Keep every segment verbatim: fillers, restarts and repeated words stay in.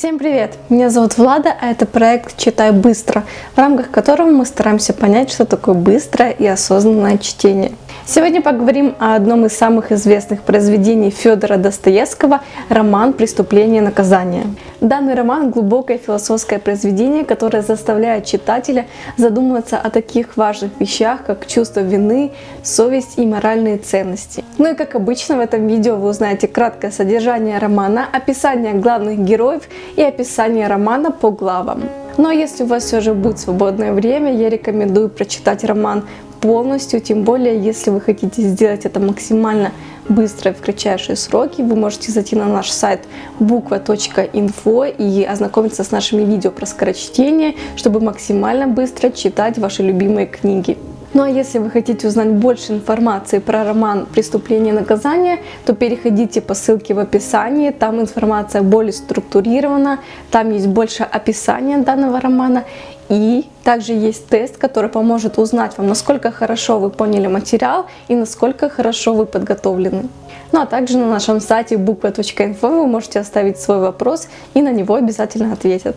Всем привет! Меня зовут Влада, а это проект «Читай быстро», в рамках которого мы стараемся понять, что такое быстрое и осознанное чтение. Сегодня поговорим о одном из самых известных произведений Федора Достоевского – роман «Преступление и наказание». Данный роман – глубокое философское произведение, которое заставляет читателя задумываться о таких важных вещах, как чувство вины, совесть и моральные ценности. Ну и как обычно, в этом видео вы узнаете краткое содержание романа, описание главных героев и описание романа по главам. Ну а если у вас все же будет свободное время, я рекомендую прочитать роман полностью, тем более, если вы хотите сделать это максимально быстро и в кратчайшие сроки, вы можете зайти на наш сайт буква точка инфо и ознакомиться с нашими видео про скорочтение, чтобы максимально быстро читать ваши любимые книги. Ну а если вы хотите узнать больше информации про роман «Преступление и наказание», то переходите по ссылке в описании, там информация более структурирована, там есть больше описания данного романа. И также есть тест, который поможет узнать вам, насколько хорошо вы поняли материал и насколько хорошо вы подготовлены. Ну а также на нашем сайте буква точка инфо вы можете оставить свой вопрос, и на него обязательно ответят.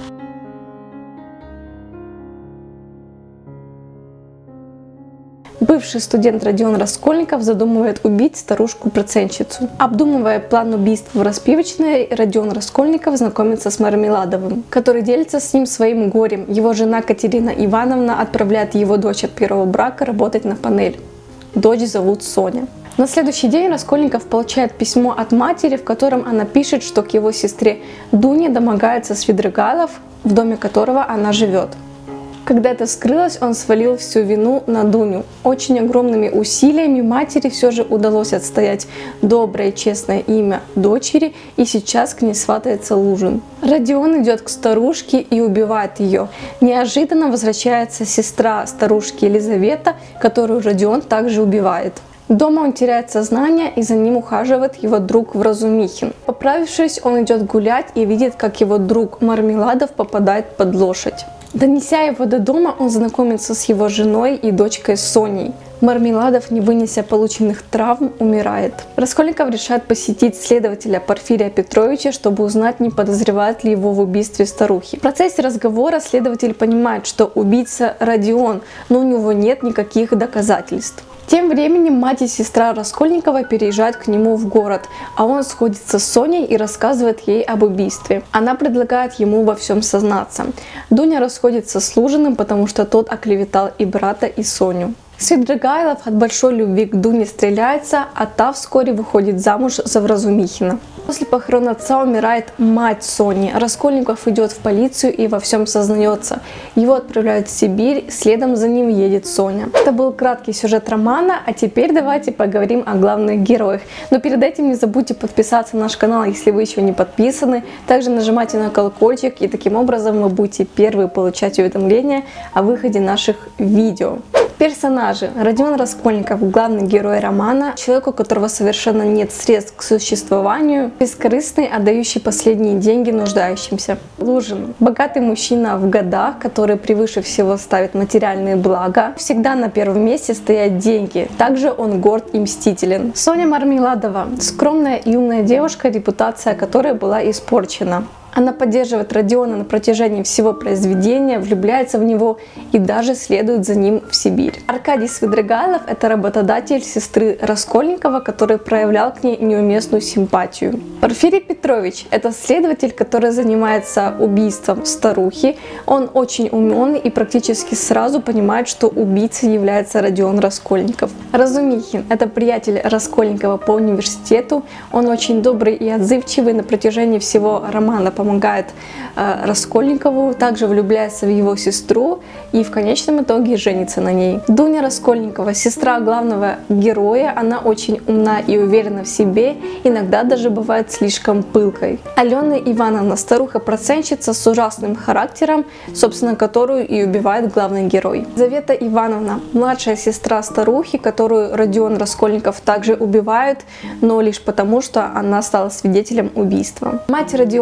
Бывший студент Родион Раскольников задумывает убить старушку-процентщицу. Обдумывая план убийства в распивочной, Родион Раскольников знакомится с Мармеладовым, который делится с ним своим горем. Его жена Катерина Ивановна отправляет его дочь от первого брака работать на панель. Дочь зовут Соня. На следующий день Раскольников получает письмо от матери, в котором она пишет, что к его сестре Дуне домогается Свидригайлов, в доме которого она живет. Когда это вскрылось, он свалил всю вину на Дуню. Очень огромными усилиями матери все же удалось отстоять доброе и честное имя дочери, и сейчас к ней сватается Лужин. Родион идет к старушке и убивает ее. Неожиданно возвращается сестра старушки Елизавета, которую Родион также убивает. Дома он теряет сознание, и за ним ухаживает его друг Вразумихин. Поправившись, он идет гулять и видит, как его друг Мармеладов попадает под лошадь. Донеся его до дома, он знакомится с его женой и дочкой Соней. Мармеладов, не вынеся полученных травм, умирает. Раскольников решает посетить следователя Порфирия Петровича, чтобы узнать, не подозревает ли его в убийстве старухи. В процессе разговора следователь понимает, что убийца Родион, но у него нет никаких доказательств. Тем временем мать и сестра Раскольникова переезжают к нему в город, а он сходится с Соней и рассказывает ей об убийстве. Она предлагает ему во всем сознаться. Дуня расходится с Лужиным, потому что тот оклеветал и брата, и Соню. Свидригайлов от большой любви к Дуне стреляется, а та вскоре выходит замуж за Вразумихина. После похорон отца умирает мать Сони. Раскольников идет в полицию и во всем сознается. Его отправляют в Сибирь, следом за ним едет Соня. Это был краткий сюжет романа, а теперь давайте поговорим о главных героях. Но перед этим не забудьте подписаться на наш канал, если вы еще не подписаны. Также нажимайте на колокольчик, и таким образом вы будете первые получать уведомления о выходе наших видео. Персонажи. Родион Раскольников, главный герой романа, человек, у которого совершенно нет средств к существованию, бескорыстный, отдающий последние деньги нуждающимся. Лужин. Богатый мужчина в годах, который превыше всего ставит материальные блага. Всегда на первом месте стоят деньги. Также он горд и мстителен. Соня Мармеладова. Скромная и умная девушка, репутация которой была испорчена. Она поддерживает Родиона на протяжении всего произведения, влюбляется в него и даже следует за ним в Сибирь. Аркадий Свидригайлов – это работодатель сестры Раскольникова, который проявлял к ней неуместную симпатию. Порфирий Петрович – это следователь, который занимается убийством старухи. Он очень умен и практически сразу понимает, что убийцей является Родион Раскольников. Разумихин – это приятель Раскольникова по университету. Он очень добрый и отзывчивый, на протяжении всего романа помогает э, Раскольникову, также влюбляется в его сестру и в конечном итоге женится на ней. Дуня Раскольникова, сестра главного героя, она очень умна и уверена в себе, иногда даже бывает слишком пылкой. Алена Ивановна, старуха-процентщица с ужасным характером, собственно, которую и убивает главный герой. Елизавета Ивановна, младшая сестра старухи, которую Родион Раскольников также убивает, но лишь потому, что она стала свидетелем убийства. Мать Родиона – это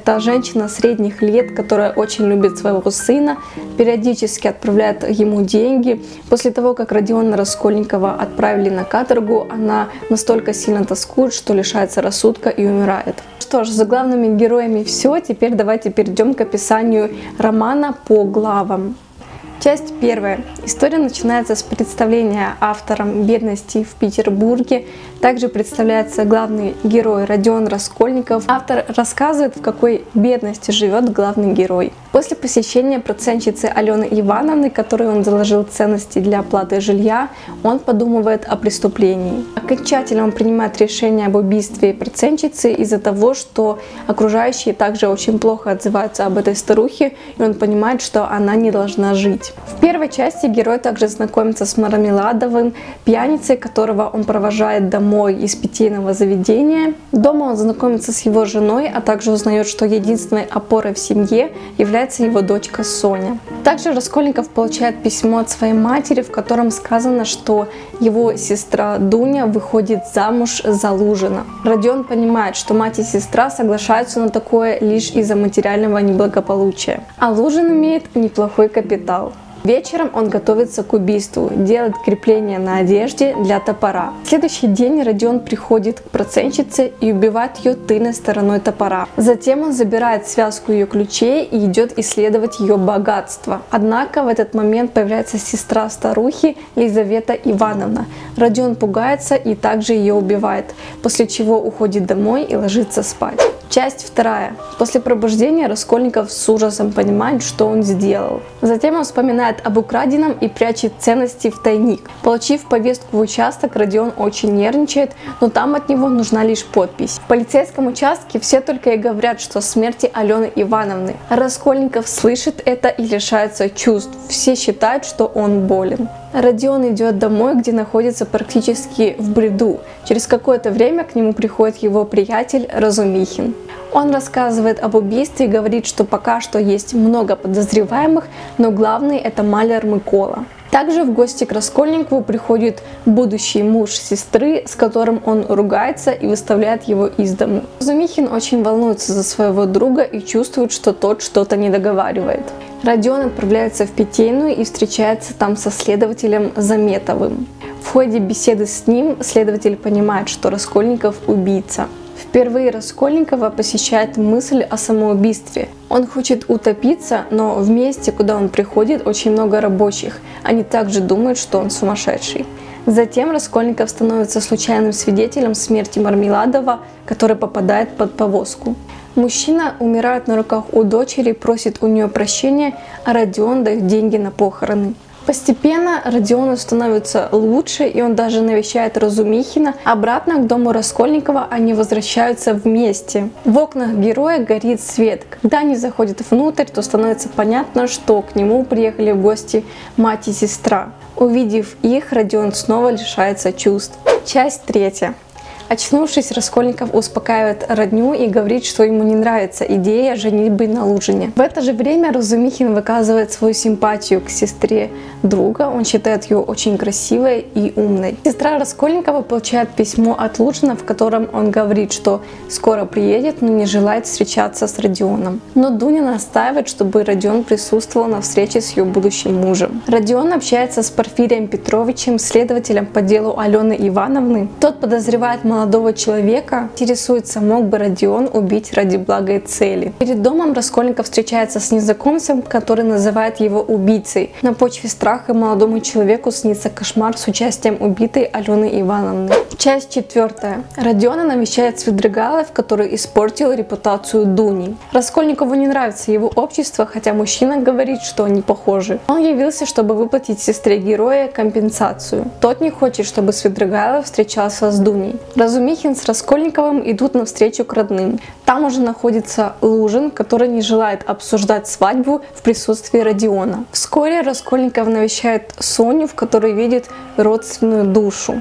Это женщина средних лет, которая очень любит своего сына, периодически отправляет ему деньги. После того, как Родиона Раскольникова отправили на каторгу, она настолько сильно тоскует, что лишается рассудка и умирает. Что ж, за главными героями все. Теперь давайте перейдем к описанию романа по главам. Часть первая. История начинается с представления автором бедности в Петербурге. Также представляется главный герой Родион Раскольников. Автор рассказывает, в какой бедности живет главный герой. После посещения процентщицы Алены Ивановны, которой он заложил ценности для оплаты жилья, он подумывает о преступлении. Окончательно он принимает решение об убийстве процентщицы из-за того, что окружающие также очень плохо отзываются об этой старухе, и он понимает, что она не должна жить. В первой части герой также знакомится с Мармеладовым, пьяницей, которого он провожает домой из питейного заведения. Дома он знакомится с его женой, а также узнает, что единственной опорой в семье является его дочка Соня. Также Раскольников получает письмо от своей матери, в котором сказано, что его сестра Дуня выходит замуж за Лужина. Родион понимает, что мать и сестра соглашаются на такое лишь из-за материального неблагополучия, а Лужин имеет неплохой капитал. Вечером он готовится к убийству, делает крепление на одежде для топора. В следующий день Родион приходит к процентщице и убивает ее тыльной стороной топора. Затем он забирает связку ее ключей и идет исследовать ее богатство. Однако в этот момент появляется сестра старухи Лизавета Ивановна. Родион пугается и также ее убивает, после чего уходит домой и ложится спать. Часть вторая. После пробуждения Раскольников с ужасом понимает, что он сделал. Затем он вспоминает об украденном и прячет ценности в тайник. Получив повестку в участок, Родион очень нервничает, но там от него нужна лишь подпись. В полицейском участке все только и говорят, что о смерти Алены Ивановны. Раскольников слышит это и лишается чувств. Все считают, что он болен. Родион идет домой, где находится практически в бреду. Через какое-то время к нему приходит его приятель Разумихин. Он рассказывает об убийстве и говорит, что пока что есть много подозреваемых, но главный это маляр Микола. Также в гости к Раскольникову приходит будущий муж сестры, с которым он ругается и выставляет его из дому. Разумихин очень волнуется за своего друга и чувствует, что тот что-то не договаривает. Родион отправляется в питейную и встречается там со следователем Заметовым. В ходе беседы с ним следователь понимает, что Раскольников убийца. Впервые Раскольникова посещает мысль о самоубийстве. Он хочет утопиться, но в месте, куда он приходит, очень много рабочих. Они также думают, что он сумасшедший. Затем Раскольников становится случайным свидетелем смерти Мармеладова, который попадает под повозку. Мужчина умирает на руках у дочери, просит у нее прощения, а Родион дает деньги на похороны. Постепенно Родиону становится лучше, и он даже навещает Разумихина. Обратно к дому Раскольникова они возвращаются вместе. В окнах героя горит свет. Когда они заходят внутрь, то становится понятно, что к нему приехали в гости мать и сестра. Увидев их, Родион снова лишается чувств. Часть третья. Очнувшись, Раскольников успокаивает родню и говорит, что ему не нравится идея женитьбы на Лужине. В это же время Разумихин выказывает свою симпатию к сестре друга. Он считает ее очень красивой и умной. Сестра Раскольникова получает письмо от Лужина, в котором он говорит, что скоро приедет, но не желает встречаться с Родионом. Но Дуня настаивает, чтобы Родион присутствовал на встрече с ее будущим мужем. Родион общается с Порфирием Петровичем, следователем по делу Алены Ивановны. Тот подозревает молодого человека, интересуется, мог бы Родион убить ради благой цели. Перед домом Раскольников встречается с незнакомцем, который называет его убийцей. На почве страха молодому человеку снится кошмар с участием убитой Алены Ивановны. Часть четвертая. Родиона навещает Свидригайлов, который испортил репутацию Дуни. Раскольникову не нравится его общество, хотя мужчина говорит, что они похожи. Он явился, чтобы выплатить сестре героя компенсацию. Тот не хочет, чтобы Свидригайлов встречался с Дуней. Разумихин с Раскольниковым идут навстречу к родным. Там уже находится Лужин, который не желает обсуждать свадьбу в присутствии Родиона. Вскоре Раскольников навещает Соню, в которой видит родственную душу.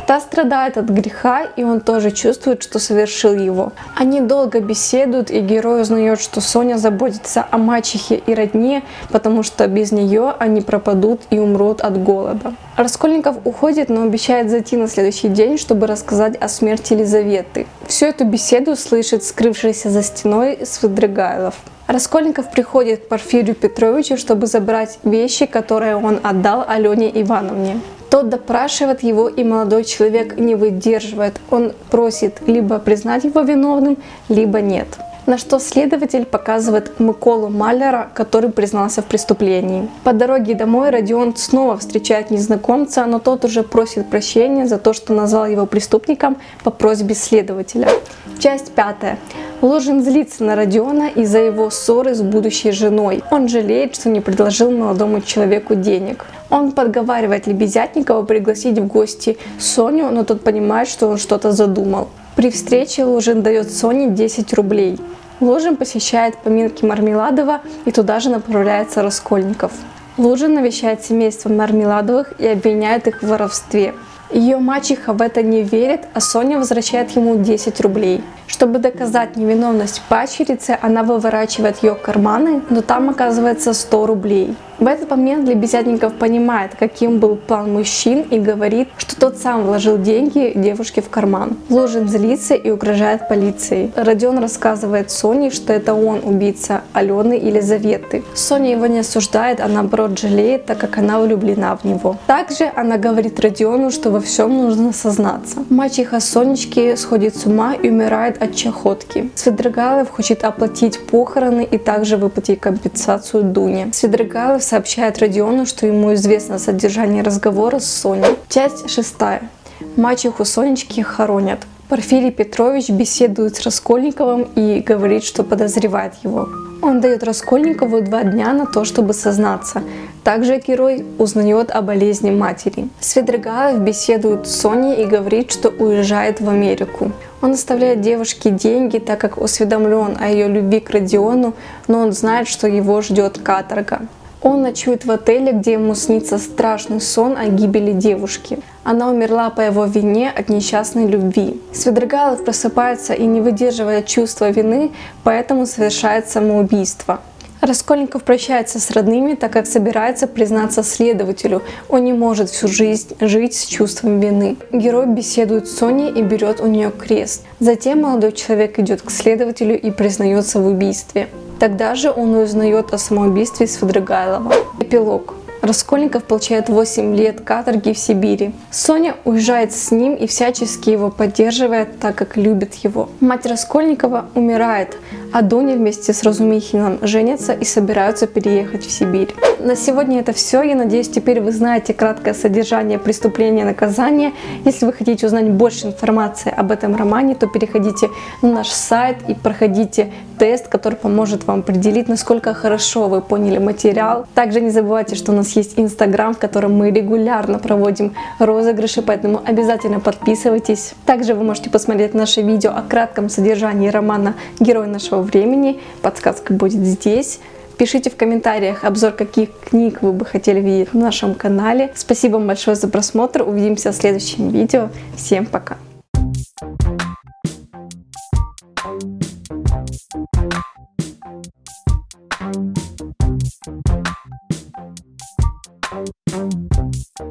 Та страдает от греха, и он тоже чувствует, что совершил его. Они долго беседуют, и герой узнает, что Соня заботится о мачехе и родне, потому что без нее они пропадут и умрут от голода. Раскольников уходит, но обещает зайти на следующий день, чтобы рассказать о смерти Елизаветы. Всю эту беседу слышит скрывшийся за стеной Свидригайлов. Раскольников приходит к Порфирию Петровичу, чтобы забрать вещи, которые он отдал Алене Ивановне. Тот допрашивает его, и молодой человек не выдерживает. Он просит либо признать его виновным, либо нет. На что следователь показывает Миколу Малера, который признался в преступлении. По дороге домой Родион снова встречает незнакомца, но тот уже просит прощения за то, что назвал его преступником по просьбе следователя. Часть пятая. Лужин злится на Родиона из-за его ссоры с будущей женой. Он жалеет, что не предложил молодому человеку денег. Он подговаривает Лебезятникова пригласить в гости Соню, но тот понимает, что он что-то задумал. При встрече Лужин дает Соне десять рублей. Лужин посещает поминки Мармеладова, и туда же направляется Раскольников. Лужин навещает семейство Мармеладовых и обвиняет их в воровстве. Ее мачеха в это не верит, а Соня возвращает ему десять рублей. Чтобы доказать невиновность падчерицы, она выворачивает ее карманы, но там оказывается сто рублей. В этот момент Лебезятников понимает, каким был план мужчин, и говорит, что тот сам вложил деньги девушке в карман. Лужин злится и угрожает полицией. Родион рассказывает Соне, что это он убийца Алены и Елизаветы. Соня его не осуждает, а наоборот жалеет, так как она влюблена в него. Также она говорит Родиону, что во всем нужно сознаться. Мачеха Сонечки сходит с ума и умирает от чахотки. Свидригайлов хочет оплатить похороны и также выплатить компенсацию Дуне. Свидригайлов сообщает Родиону, что ему известно содержание разговора с Соней. Часть шестая. Мачеху Сонечки хоронят. Порфирий Петрович беседует с Раскольниковым и говорит, что подозревает его. Он дает Раскольникову два дня на то, чтобы сознаться. Также герой узнает о болезни матери. Свидригайлов беседует с Соней и говорит, что уезжает в Америку. Он оставляет девушке деньги, так как осведомлен о ее любви к Родиону, но он знает, что его ждет каторга. Он ночует в отеле, где ему снится страшный сон о гибели девушки. Она умерла по его вине от несчастной любви. Свидригайлов просыпается и не выдерживает чувства вины, поэтому совершает самоубийство. Раскольников прощается с родными, так как собирается признаться следователю. Он не может всю жизнь жить с чувством вины. Герой беседует с Соней и берет у нее крест. Затем молодой человек идет к следователю и признается в убийстве. Тогда же он узнает о самоубийстве Свидригайлова. Эпилог. Раскольников получает восемь лет каторги в Сибири. Соня уезжает с ним и всячески его поддерживает, так как любит его. Мать Раскольникова умирает, а Дуня вместе с Разумихиным женятся и собираются переехать в Сибирь. На сегодня это все. Я надеюсь, теперь вы знаете краткое содержание преступления и наказания. Если вы хотите узнать больше информации об этом романе, то переходите на наш сайт и проходите тест, который поможет вам определить, насколько хорошо вы поняли материал. Также не забывайте, что у нас есть Инстаграм, в котором мы регулярно проводим розыгрыши, поэтому обязательно подписывайтесь. Также вы можете посмотреть наше видео о кратком содержании романа «Герой нашего времени». Подсказка будет здесь. Пишите в комментариях обзор, каких книг вы бы хотели видеть на нашем канале. Спасибо вам большое за просмотр. Увидимся в следующем видео. Всем пока!